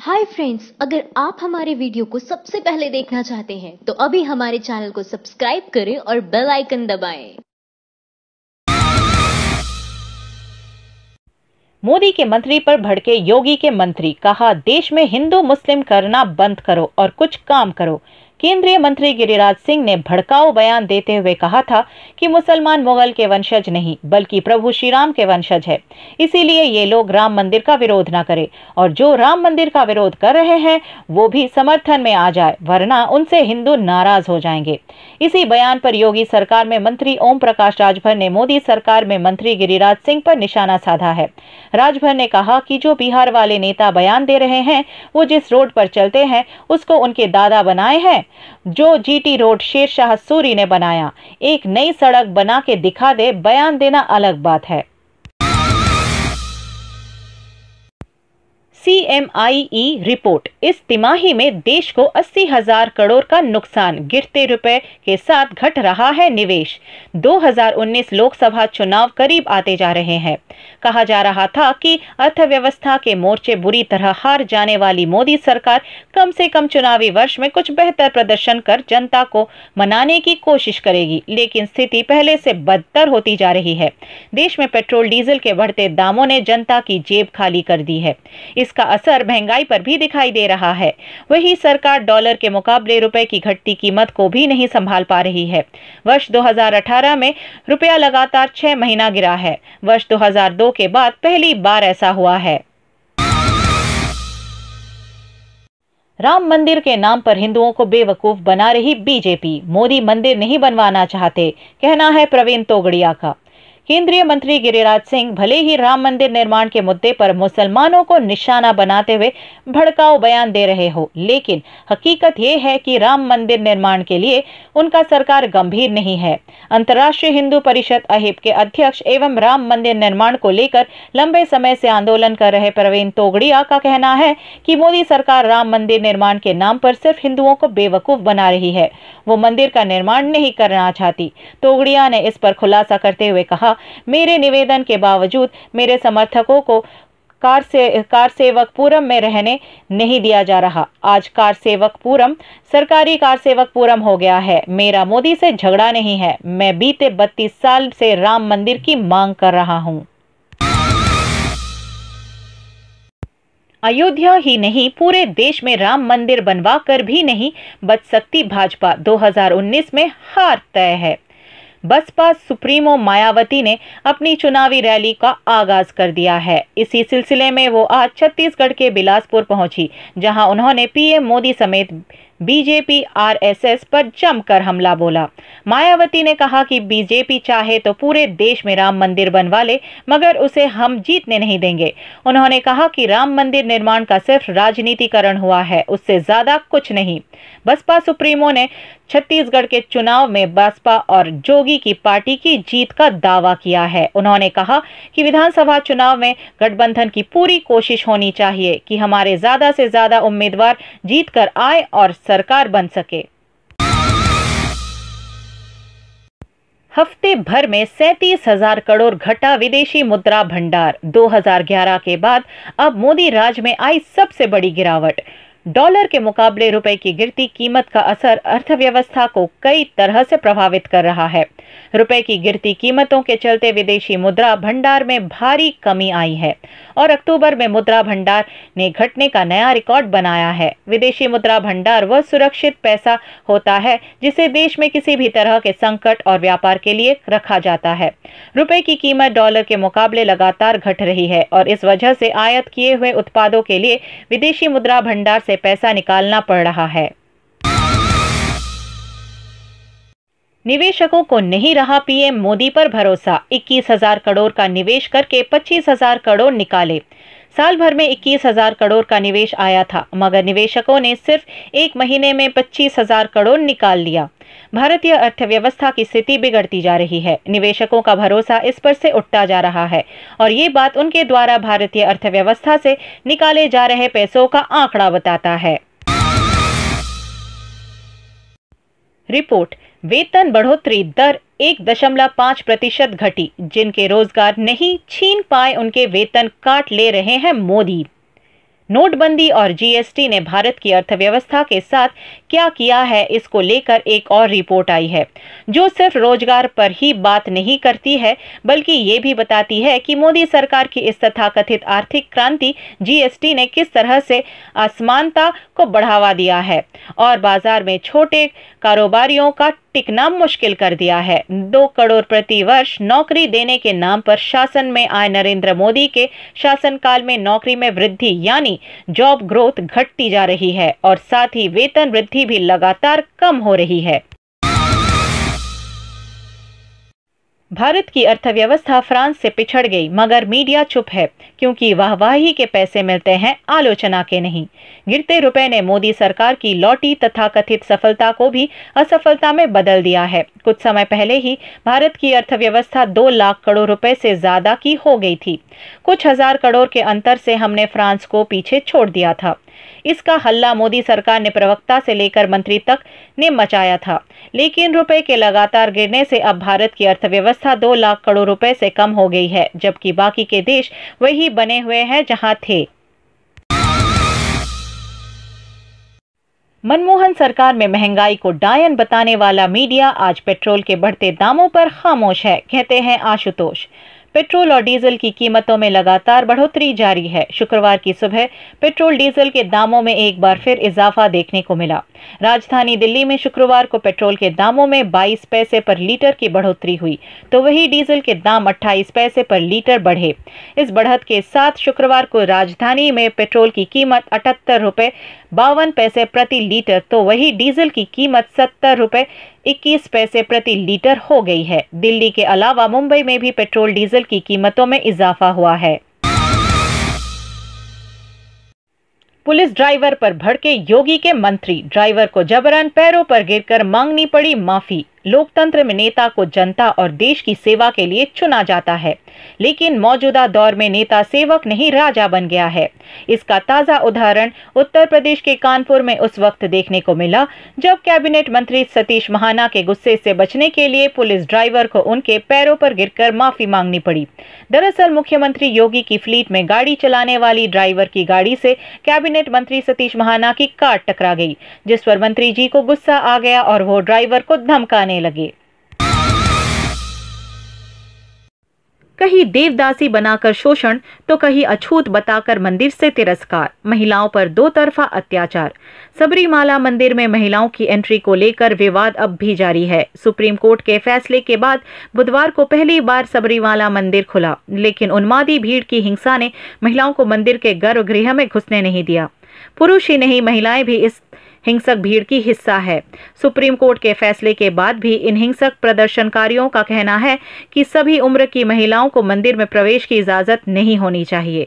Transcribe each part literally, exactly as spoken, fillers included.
Hi friends, अगर आप हमारे वीडियो को सबसे पहले देखना चाहते हैं तो अभी हमारे चैनल को सब्सक्राइब करें और बेल आइकन दबाएं। मोदी के मंत्री पर भड़के योगी के मंत्री, कहा देश में हिंदू मुस्लिम करना बंद करो और कुछ काम करो। केंद्रीय मंत्री गिरिराज सिंह ने भड़काऊ बयान देते हुए कहा था कि मुसलमान मुगल के वंशज नहीं बल्कि प्रभु श्री राम के वंशज है, इसीलिए ये लोग राम मंदिर का विरोध न करें और जो राम मंदिर का विरोध कर रहे हैं वो भी समर्थन में आ जाए, वरना उनसे हिंदू नाराज हो जाएंगे। इसी बयान पर योगी सरकार में मंत्री ओम प्रकाश राजभर ने मोदी सरकार में मंत्री गिरिराज सिंह पर निशाना साधा है। राजभर ने कहा कि जो बिहार वाले नेता बयान दे रहे हैं वो जिस रोड पर चलते हैं उसको उनके दादा बनाए हैं। जो जीटी रोड शेरशाह सूरी ने बनाया, एक नई सड़क बना के दिखा दे, बयान देना अलग बात है। सी एम आई ई रिपोर्ट, इस तिमाही में देश को अस्सी हजार करोड़ का नुकसान, गिरते रुपए के साथ घट रहा है निवेश। दो हज़ार उन्नीस लोकसभा चुनाव करीब आते जा रहे हैं। कहा जा रहा था कि अर्थव्यवस्था के मोर्चे बुरी तरह हार जाने वाली मोदी सरकार कम से कम चुनावी वर्ष में कुछ बेहतर प्रदर्शन कर जनता को मनाने की कोशिश करेगी, लेकिन स्थिति पहले से बदतर होती जा रही है। देश में पेट्रोल डीजल के बढ़ते दामों ने जनता की जेब खाली कर दी है। इसका असर महंगाई पर भी दिखाई दे रहा है। वही सरकार डॉलर के मुकाबले रुपए की घटती कीमत को भी नहीं संभाल पा रही है। वर्ष दो हज़ार अठारह में रुपया लगातार छह महीना गिरा है। वर्ष दो हज़ार दो के बाद पहली बार ऐसा हुआ है। राम मंदिर के नाम पर हिंदुओं को बेवकूफ बना रही बीजेपी, मोदी मंदिर नहीं बनवाना चाहते, कहना है प्रवीण तोगड़िया का। केंद्रीय मंत्री गिरिराज सिंह भले ही राम मंदिर निर्माण के मुद्दे पर मुसलमानों को निशाना बनाते हुए भड़काऊ बयान दे रहे हो, लेकिन हकीकत यह है कि राम मंदिर निर्माण के लिए उनका सरकार गंभीर नहीं है। अंतर्राष्ट्रीय हिंदू परिषद अहिब के अध्यक्ष एवं राम मंदिर निर्माण को लेकर लंबे समय से आंदोलन कर रहे प्रवीण तोगड़िया का कहना है कि मोदी सरकार राम मंदिर निर्माण के नाम पर सिर्फ हिंदुओं को बेवकूफ बना रही है, वो मंदिर का निर्माण नहीं करना चाहती। तोगड़िया ने इस पर खुलासा करते हुए कहा, मेरे निवेदन के बावजूद मेरे समर्थकों को कार से कार सेवकपुरम में रहने नहीं दिया जा रहा। आज कार सेवकपुरम सरकारी कार सेवकपुरम हो गया है। मेरा मोदी से झगड़ा नहीं है, मैं बीते बत्तीस साल से राम मंदिर की मांग कर रहा हूं। अयोध्या ही नहीं, पूरे देश में राम मंदिर बनवा कर भी नहीं बच सकती भाजपा। दो हज़ार उन्नीस में हार तय है। बसपा सुप्रीमो मायावती ने अपनी चुनावी रैली का आगाज कर दिया है। इसी सिलसिले में वो आज छत्तीसगढ़ के बिलासपुर पहुंची, जहां उन्होंने पीएम मोदी समेत बीजेपी आरएसएस पर जमकर हमला बोला। मायावती ने कहा कि बीजेपी चाहे तो पूरे देश में राम मंदिर बनवा ले, मगर उसे हम जीतने नहीं देंगे। उन्होंने कहा कि राम मंदिर निर्माण का सिर्फ राजनीतिकरण हुआ है, उससे ज्यादा कुछ नहीं। बसपा सुप्रीमो ने छत्तीसगढ़ के चुनाव में बसपा और जोगी की पार्टी की जीत का दावा किया है। उन्होंने कहा कि विधानसभा चुनाव में गठबंधन की पूरी कोशिश होनी चाहिए कि हमारे ज्यादा से ज्यादा उम्मीदवार जीत कर आए और सरकार बन सके। हफ्ते भर में सैंतीस हजार करोड़ घटा विदेशी मुद्रा भंडार। दो हज़ार ग्यारह के बाद अब मोदी राज में आई सबसे बड़ी गिरावट। डॉलर के मुकाबले रुपए की गिरती कीमत का असर अर्थव्यवस्था को कई तरह से प्रभावित कर रहा है। रुपए की गिरती कीमतों के चलते विदेशी मुद्रा भंडार में भारी कमी आई है और अक्टूबर में मुद्रा भंडार ने घटने का नया रिकॉर्ड बनाया है। विदेशी मुद्रा भंडार वह सुरक्षित पैसा होता है जिसे देश में किसी भी तरह के संकट और व्यापार के लिए रखा जाता है। रुपए की कीमत डॉलर के मुकाबले लगातार घट रही है और इस वजह से आयात किए हुए उत्पादों के लिए विदेशी मुद्रा भंडार से पैसा निकालना पड़ रहा है। निवेशकों को नहीं रहा पीएम मोदी पर भरोसा। इक्कीस हजार करोड़ का निवेश करके पच्चीस हजार करोड़ निकाले। साल भर में इक्कीस हजार करोड़ का निवेश आया था, मगर निवेशकों ने सिर्फ एक महीने में पच्चीस हजार करोड़ निकाल लिया। भारतीय अर्थव्यवस्था की स्थिति बिगड़ती जा रही है। निवेशकों का भरोसा इस पर से उठता जा रहा है और ये बात उनके द्वारा भारतीय अर्थव्यवस्था से निकाले जा रहे पैसों का आंकड़ा बताता है। रिपोर्ट, वेतन बढ़ोतरी दर एक दशमलव पाँच प्रतिशत घटी। जिनके रोजगार नहीं छीन पाए उनके वेतन काट ले रहे हैं मोदी। नोटबंदी और जीएसटी ने भारत की अर्थव्यवस्था के साथ क्या किया है, इसको लेकर एक और रिपोर्ट आई है जो सिर्फ रोजगार पर ही बात नहीं करती है बल्कि ये भी बताती है कि मोदी सरकार की इस तथाकथित आर्थिक क्रांति जीएसटी ने किस तरह से असमानता को बढ़ावा दिया है और बाजार में छोटे कारोबारियों का टिकना मुश्किल कर दिया है। दो करोड़ प्रति वर्ष नौकरी देने के नाम पर शासन में आए नरेंद्र मोदी के शासनकाल में नौकरी में वृद्धि यानी जॉब ग्रोथ घटती जा रही है और साथ ही वेतन वृद्धि भी लगातार कम हो रही है। भारत की अर्थव्यवस्था फ्रांस से पिछड़ गई मगर मीडिया चुप है क्योंकि वाहवाही के पैसे मिलते हैं, आलोचना के नहीं। गिरते रुपए ने मोदी सरकार की लौटी तथाकथित सफलता को भी असफलता में बदल दिया है। कुछ समय पहले ही भारत की अर्थव्यवस्था दो लाख करोड़ रुपए से ज्यादा की हो गई थी। कुछ हजार करोड़ के अंतर से हमने फ्रांस को पीछे छोड़ दिया था। इसका हल्ला मोदी सरकार ने प्रवक्ता से लेकर मंत्री तक ने मचाया था, लेकिन रुपए के लगातार गिरने से अब भारत की अर्थव्यवस्था दो लाख करोड़ रुपए से कम हो गई है, जबकि बाकी के देश वही बने हुए हैं जहां थे। मनमोहन सरकार में महंगाई को डायन बताने वाला मीडिया आज पेट्रोल के बढ़ते दामों पर खामोश है, कहते हैं आशुतोष। पेट्रोल और डीजल की कीमतों में लगातार बढ़ोतरी जारी है। शुक्रवार की सुबह पेट्रोल डीजल के दामों में एक बार फिर इजाफा देखने को मिला। राजधानी दिल्ली में शुक्रवार को पेट्रोल के दामों में बाईस पैसे पर लीटर की बढ़ोतरी हुई, तो वही डीजल के दाम अट्ठाईस पैसे पर लीटर बढ़े। इस बढ़त के साथ शुक्रवार को राजधानी में पेट्रोल की कीमत अठहत्तर रुपए बावन पैसे प्रति लीटर, तो वही डीजल की कीमत सत्तर रुपए इक्कीस पैसे प्रति लीटर हो गई है। दिल्ली के अलावा मुंबई में भी पेट्रोल डीजल की कीमतों में इजाफा हुआ है। पुलिस ड्राइवर पर भड़के योगी के मंत्री, ड्राइवर को जबरन पैरों पर गिरकर मांगनी पड़ी माफी। लोकतंत्र में नेता को जनता और देश की सेवा के लिए चुना जाता है, लेकिन मौजूदा दौर में नेता सेवक नहीं राजा बन गया है। इसका ताजा उदाहरण उत्तर प्रदेश के कानपुर में उस वक्त देखने को मिला जब कैबिनेट मंत्री सतीश महाना के गुस्से से बचने के लिए पुलिस ड्राइवर को उनके पैरों पर गिरकर माफी मांगनी पड़ी। दरअसल मुख्यमंत्री योगी की फ्लीट में गाड़ी चलाने वाली ड्राइवर की गाड़ी से कैबिनेट मंत्री सतीश महाना की कार टकरा गई, जिस पर मंत्री जी को गुस्सा आ गया और वो ड्राइवर को धमकाने लगे। कहीं देवदासी बनाकर शोषण तो कहीं अछूत बताकर मंदिर से तिरस्कार। महिलाओं पर दो तरफा अत्याचार। सबरीमाला मंदिर में महिलाओं की एंट्री को लेकर विवाद अब भी जारी है। सुप्रीम कोर्ट के फैसले के बाद बुधवार को पहली बार सबरीमाला मंदिर खुला, लेकिन उन्मादी भीड़ की हिंसा ने महिलाओं को मंदिर के गर्भगृह में घुसने नहीं दिया। पुरुष ही नहीं, महिलाएं भी इस हिंसक भीड़ की हिस्सा है। सुप्रीम कोर्ट के फैसले के बाद भी इन हिंसक प्रदर्शनकारियों का कहना है कि सभी उम्र की महिलाओं को मंदिर में प्रवेश की इजाजत नहीं होनी चाहिए।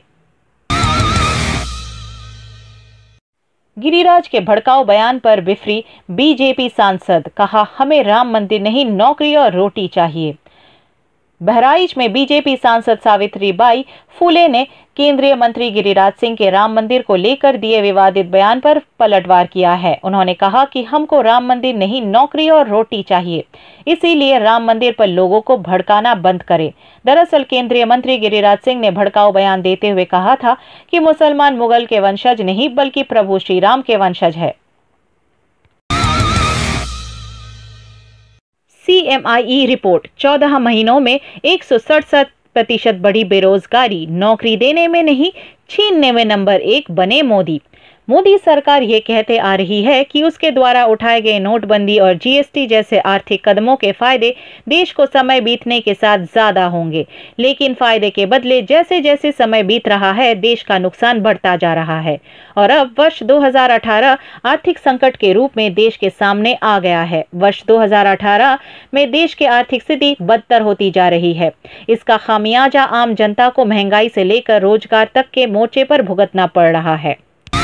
गिरिराज के भड़काऊ बयान पर बिफरी बीजेपी सांसद, कहा हमें राम मंदिर नहीं नौकरी और रोटी चाहिए। बहराइच में बीजेपी सांसद सावित्रीबाई फूले ने केंद्रीय मंत्री गिरिराज सिंह के राम मंदिर को लेकर दिए विवादित बयान पर पलटवार किया है। उन्होंने कहा कि हमको राम मंदिर नहीं नौकरी और रोटी चाहिए, इसीलिए राम मंदिर पर लोगों को भड़काना बंद करें। दरअसल केंद्रीय मंत्री गिरिराज सिंह ने भड़काऊ बयान देते हुए कहा था कि मुसलमान मुगल के वंशज नहीं बल्कि प्रभु श्री राम के वंशज है। सीएमआई रिपोर्ट, चौदह महीनों में एक सौ सड़सठ प्रतिशत बढ़ी बेरोजगारी, नौकरी देने में नहीं छीनने में नंबर एक बने मोदी। मोदी सरकार ये कहते आ रही है कि उसके द्वारा उठाए गए नोटबंदी और जीएसटी जैसे आर्थिक कदमों के फायदे देश को समय बीतने के साथ ज्यादा होंगे, लेकिन फायदे के बदले जैसे जैसे समय बीत रहा है देश का नुकसान बढ़ता जा रहा है और अब वर्ष दो हज़ार अठारह आर्थिक संकट के रूप में देश के सामने आ गया है। वर्ष दो हज़ार अठारह में देश की आर्थिक स्थिति बदतर होती जा रही है। इसका खामियाजा आम जनता को महंगाई से लेकर रोजगार तक के मोर्चे पर भुगतना पड़ रहा है।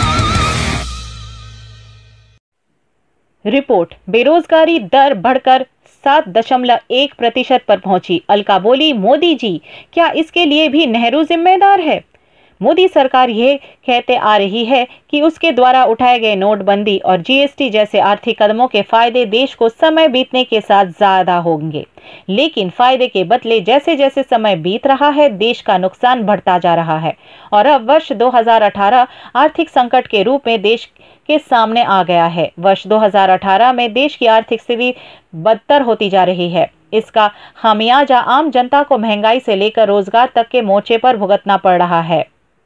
रिपोर्ट, बेरोजगारी दर बढ़कर सात दशमलव एक प्रतिशत पर पहुंची। अलका बोली, मोदी जी क्या इसके लिए भी नेहरू जिम्मेदार है? मोदी सरकार ये कहते आ रही है कि उसके द्वारा उठाए गए नोटबंदी और जीएसटी जैसे आर्थिक कदमों के फायदे देश को समय बीतने के साथ ज्यादा होंगे, लेकिन फायदे के बदले जैसे जैसे समय बीत रहा है देश का नुकसान बढ़ता जा रहा है और अब वर्ष दो हज़ार अठारह आर्थिक संकट के रूप में देश के सामने आ गया है। वर्ष दो हज़ार अठारह में देश की आर्थिक स्थिति बदतर होती जा रही है। इसका खामियाजा आम जनता को महंगाई से लेकर रोजगार तक के मोर्चे पर भुगतना पड़ रहा है।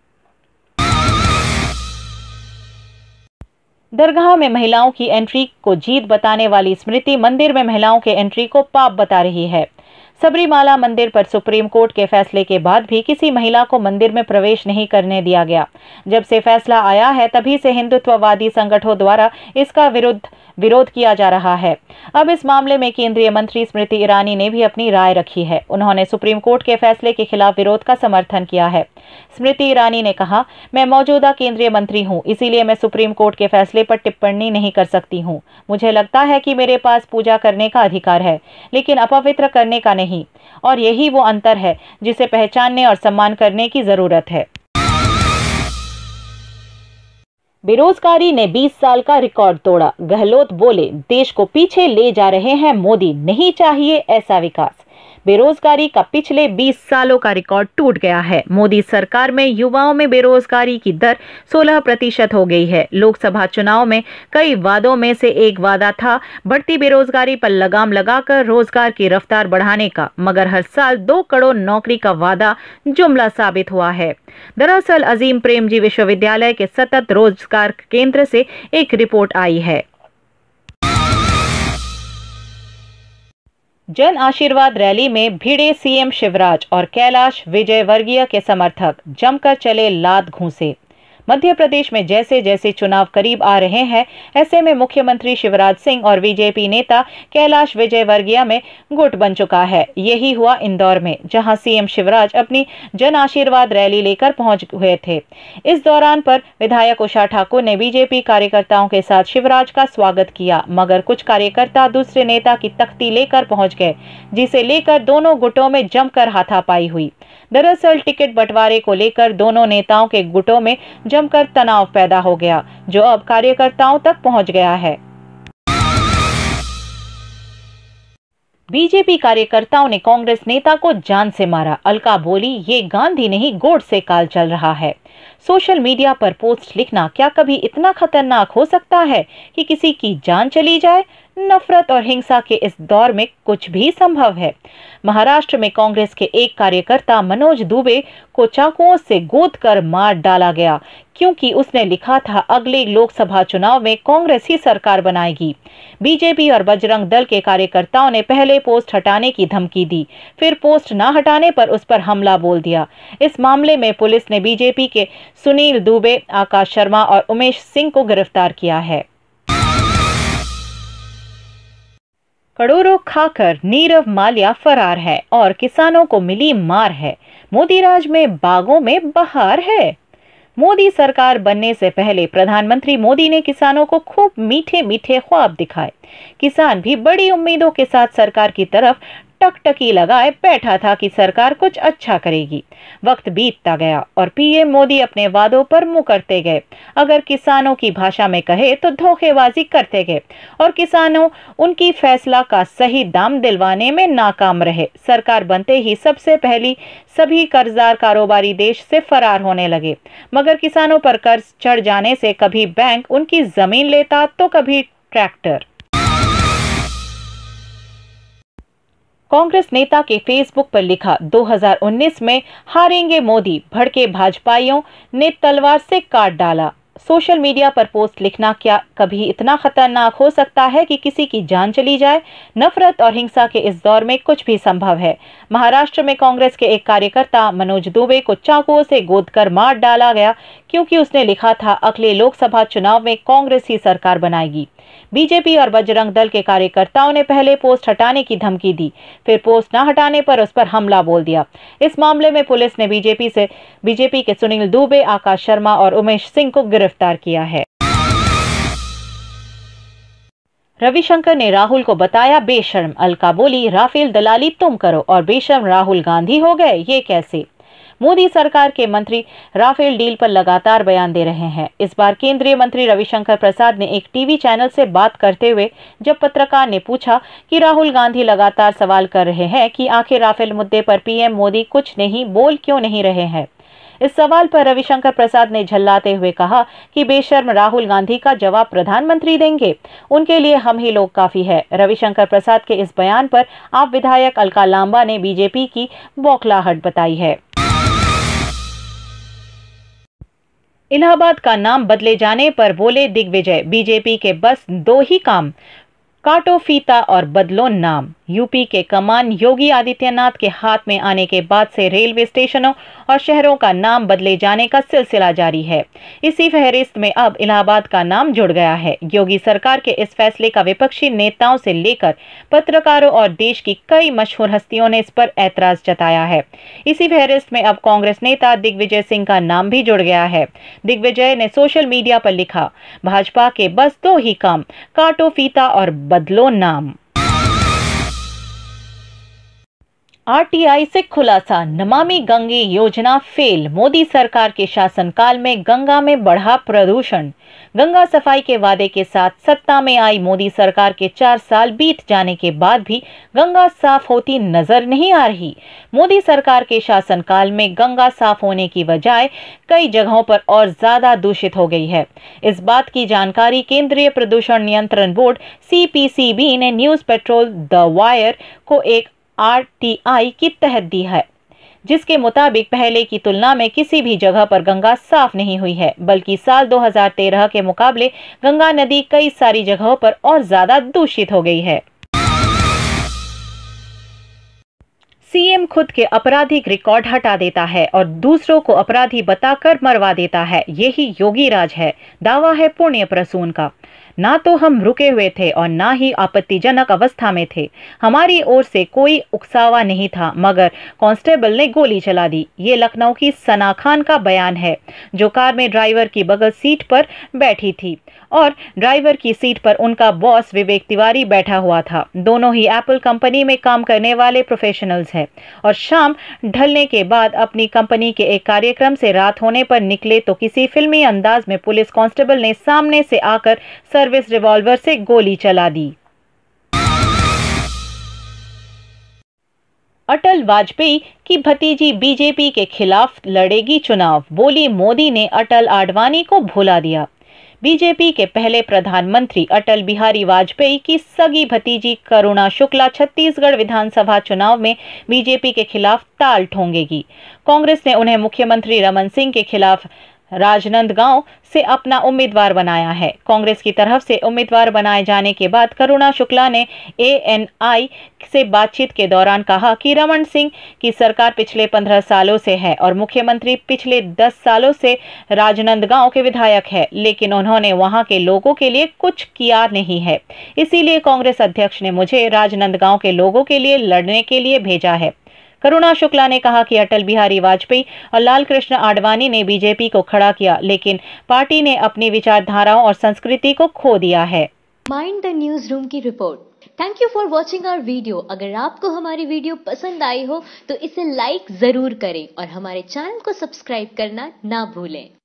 दरगाह में महिलाओं की एंट्री को जीत बताने वाली स्मृति मंदिर में महिलाओं के एंट्री को पाप बता रही है। सबरीमाला मंदिर पर सुप्रीम कोर्ट के फैसले के बाद भी किसी महिला को मंदिर में प्रवेश नहीं करने दिया गया। जब से फैसला आया है तभी से हिंदुत्ववादी संगठनों द्वारा इसका विरुद्ध विरोध किया जा रहा है। अब इस मामले में केंद्रीय मंत्री स्मृति ईरानी ने भी अपनी राय रखी है। उन्होंने सुप्रीम कोर्ट के फैसले के खिलाफ विरोध का समर्थन किया है। स्मृति ईरानी ने कहा, मैं मौजूदा केंद्रीय मंत्री हूं, इसीलिए मैं सुप्रीम कोर्ट के फैसले पर टिप्पणी नहीं कर सकती हूं। मुझे लगता है कि मेरे पास पूजा करने का अधिकार है, लेकिन अपवित्र करने का नहीं, और यही वो अंतर है जिसे पहचानने और सम्मान करने की जरूरत है। बेरोजगारी ने बीस साल का रिकॉर्ड तोड़ा। गहलोत बोले, देश को पीछे ले जा रहे हैं मोदी, नहीं चाहिए ऐसा विकास। बेरोजगारी का पिछले बीस सालों का रिकॉर्ड टूट गया है। मोदी सरकार में युवाओं में बेरोजगारी की दर सोलह प्रतिशत हो गई है। लोकसभा चुनाव में कई वादों में से एक वादा था बढ़ती बेरोजगारी पर लगाम लगाकर रोजगार की रफ्तार बढ़ाने का, मगर हर साल दो करोड़ नौकरी का वादा जुमला साबित हुआ है। दरअसल अजीम प्रेमजी विश्वविद्यालय के सतत रोजगार केंद्र से एक रिपोर्ट आई है। जन आशीर्वाद रैली में भिड़े सीएम शिवराज और कैलाश विजयवर्गीय के समर्थक, जमकर चले लात घूंसे। मध्य प्रदेश में जैसे जैसे चुनाव करीब आ रहे हैं ऐसे में मुख्यमंत्री शिवराज सिंह और बीजेपी नेता कैलाश विजयवर्गीय में गुट बन चुका है। यही हुआ इंदौर में, जहां सीएम शिवराज अपनी जन आशीर्वाद रैली लेकर पहुंच हुए थे। इस दौरान पर विधायक उषा ठाकुर ने बीजेपी कार्यकर्ताओं के साथ शिवराज का स्वागत किया, मगर कुछ कार्यकर्ता दूसरे नेता की तख्ती लेकर पहुंच गए, जिसे लेकर दोनों गुटों में जमकर हाथापाई हुई। दरअसल टिकट बंटवारे को लेकर दोनों नेताओं के गुटों में जमकर तनाव पैदा हो गया, जो अब कार्यकर्ताओं तक पहुंच गया है। बीजेपी कार्यकर्ताओं ने कांग्रेस नेता को जान से मारा। अलका बोली, ये गांधी नहीं गोडसे काल चल रहा है। सोशल मीडिया पर पोस्ट लिखना क्या कभी इतना खतरनाक हो सकता है कि किसी की जान चली जाए? नफरत और हिंसा के इस दौर में कुछ भी संभव है। महाराष्ट्र में कांग्रेस के एक कार्यकर्ता मनोज दुबे को चाकुओं से गोद कर मार डाला गया, क्योंकि उसने लिखा था अगले लोकसभा चुनाव में कांग्रेस ही सरकार बनाएगी। बीजेपी और बजरंग दल के कार्यकर्ताओं ने पहले पोस्ट हटाने की धमकी दी, फिर पोस्ट न हटाने पर उस पर हमला बोल दिया। इस मामले में पुलिस ने बीजेपी के सुनील दुबे, आकाश शर्मा और उमेश सिंह को गिरफ्तार किया है। करोड़ों खाकर नीरव माल्या फरार है और किसानों को मिली मार है। मोदी राज में बागों में बहार है। मोदी सरकार बनने से पहले प्रधानमंत्री मोदी ने किसानों को खूब मीठे मीठे ख्वाब दिखाए। किसान भी बड़ी उम्मीदों के साथ सरकार की तरफ टकटकी लगाए बैठा था कि सरकार कुछ अच्छा करेगी। वक्त बीतता गया और पीएम मोदी अपने वादों पर मुकरते गए। अगर किसानों की भाषा में कहे तो धोखेबाजी करते गए और किसानों उनकी फैसला का सही दाम दिलवाने में नाकाम रहे। सरकार बनते ही सबसे पहली सभी कर्जदार कारोबारी देश से फरार होने लगे, मगर किसानों पर कर्ज चढ़ जाने से कभी बैंक उनकी जमीन लेता तो कभी ट्रैक्टर। कांग्रेस नेता के फेसबुक पर लिखा, दो हज़ार उन्नीस में हारेंगे मोदी, भड़के भाजपाइयों ने तलवार से काट डाला। सोशल मीडिया पर पोस्ट लिखना क्या कभी इतना खतरनाक हो सकता है कि किसी की जान चली जाए? नफरत और हिंसा के इस दौर में कुछ भी संभव है। महाराष्ट्र में कांग्रेस के एक कार्यकर्ता मनोज दुबे को चाकुओं से गोदकर मार डाला गया, क्योंकि उसने लिखा था अगले लोकसभा चुनाव में कांग्रेस ही सरकार बनाएगी। बीजेपी और बजरंग दल के कार्यकर्ताओं ने पहले पोस्ट हटाने की धमकी दी, फिर पोस्ट न हटाने पर उस पर हमला बोल दिया। इस मामले में पुलिस ने बीजेपी से बीजेपी के सुनील दुबे, आकाश शर्मा और उमेश सिंह को गिरफ्तार किया है। रविशंकर ने राहुल को बताया बेशर्म। अलका बोली, राफेल दलाली तुम करो और बेशर्म राहुल गांधी हो गए, ये कैसे? मोदी सरकार के मंत्री राफेल डील पर लगातार बयान दे रहे हैं। इस बार केंद्रीय मंत्री रविशंकर प्रसाद ने एक टीवी चैनल से बात करते हुए जब पत्रकार ने पूछा कि राहुल गांधी लगातार सवाल कर रहे हैं कि आखिर राफेल मुद्दे पर पीएम मोदी कुछ नहीं बोल क्यों नहीं रहे हैं, इस सवाल पर रविशंकर प्रसाद ने झल्लाते हुए कहा कि बेशर्म राहुल गांधी का जवाब प्रधानमंत्री देंगे, उनके लिए हम ही लोग काफी है। रविशंकर प्रसाद के इस बयान पर आप विधायक अलका लांबा ने बीजेपी की बौखलाहट बताई है। इलाहाबाद का नाम बदले जाने पर बोले दिग्विजय, बीजेपी के बस दो ही काम, काटो फीता और बदलो नाम। यूपी के कमान योगी आदित्यनाथ के हाथ में आने के बाद से रेलवे स्टेशनों और शहरों का नाम बदले जाने का सिलसिला जारी है। इसी फहरिस्त में अब इलाहाबाद का नाम जुड़ गया है। योगी सरकार के इस फैसले का विपक्षी नेताओं से लेकर पत्रकारों और देश की कई मशहूर हस्तियों ने इस पर ऐतराज जताया है। इसी फहरिस्त में अब कांग्रेस नेता दिग्विजय सिंह का नाम भी जुड़ गया है। दिग्विजय ने सोशल मीडिया पर लिखा, भाजपा के बस दो ही काम, काटो फीता और बदलो नाम। आरटीआई से खुलासा, नमामि गंगे योजना फेल, मोदी सरकार के शासनकाल में गंगा में बढ़ा प्रदूषण। गंगा सफाई के वादे के साथ सत्ता में आई मोदी सरकार के चार साल बीत जाने के बाद भी गंगा साफ होती नजर नहीं आ रही। मोदी सरकार के शासनकाल में गंगा साफ होने की बजाय कई जगहों पर और ज्यादा दूषित हो गई है। इस बात की जानकारी केंद्रीय प्रदूषण नियंत्रण board C P C B ने न्यूज पेट्रोल द वायर को एक आरटीआई की तहत दी है, जिसके मुताबिक पहले की तुलना में किसी भी जगह पर गंगा साफ नहीं हुई है, बल्कि साल दो हज़ार तेरह के मुकाबले गंगा नदी कई सारी जगहों पर और ज्यादा दूषित हो गई है। सीएम खुद के आपराधिक रिकॉर्ड हटा देता है और दूसरों को अपराधी बताकर मरवा देता है, यही योगी राज है, दावा है पुण्य प्रसून का। ना तो हम रुके हुए थे और ना ही आपत्तिजनक अवस्था में थे। हमारी ओर से कोई उकसावा नहीं था, मगर कांस्टेबल ने गोली चला दी। ये लखनऊ की सना खान का बयान है, जो कार में ड्राइवर की बगल सीट पर बैठी थी और ड्राइवर की सीट पर उनका बॉस विवेक तिवारी बैठा हुआ था। दोनों ही एप्पल कंपनी में काम करने वाले प्रोफेशनल्स हैं और शाम ढलने के बाद अपनी कंपनी के एक कार्यक्रम से रात होने पर निकले तो किसी फिल्मी अंदाज में पुलिस कांस्टेबल ने सामने से आकर सर्विस रिवॉल्वर से गोली चला दी। अटल वाजपेयी की भतीजी बीजेपी के खिलाफ लड़ेगी चुनाव, बोली मोदी ने अटल आडवाणी को भुला दिया। बीजेपी के पहले प्रधानमंत्री अटल बिहारी वाजपेयी की सगी भतीजी करुणा शुक्ला छत्तीसगढ़ विधानसभा चुनाव में बीजेपी के खिलाफ ताल ठोंकेगी। कांग्रेस ने उन्हें मुख्यमंत्री रमन सिंह के खिलाफ राजनांदगांव से अपना उम्मीदवार बनाया है। कांग्रेस की तरफ से उम्मीदवार बनाए जाने के बाद करुणा शुक्ला ने ए एन आई से बातचीत के दौरान कहा कि रमन सिंह की सरकार पिछले पंद्रह सालों से है और मुख्यमंत्री पिछले दस सालों से राजनांदगांव के विधायक है, लेकिन उन्होंने वहां के लोगों के लिए कुछ किया नहीं है। इसीलिए कांग्रेस अध्यक्ष ने मुझे राजनांदगांव के लोगों के लिए लड़ने के लिए भेजा है। करुणा शुक्ला ने कहा कि अटल बिहारी वाजपेयी और लाल कृष्ण आडवाणी ने बीजेपी को खड़ा किया, लेकिन पार्टी ने अपनी विचारधाराओं और संस्कृति को खो दिया है। माइंड द न्यूज रूम की रिपोर्ट। Thank you for watching our video. अगर आपको हमारी वीडियो पसंद आई हो तो इसे लाइक जरूर करें और हमारे चैनल को सब्सक्राइब करना ना भूलें।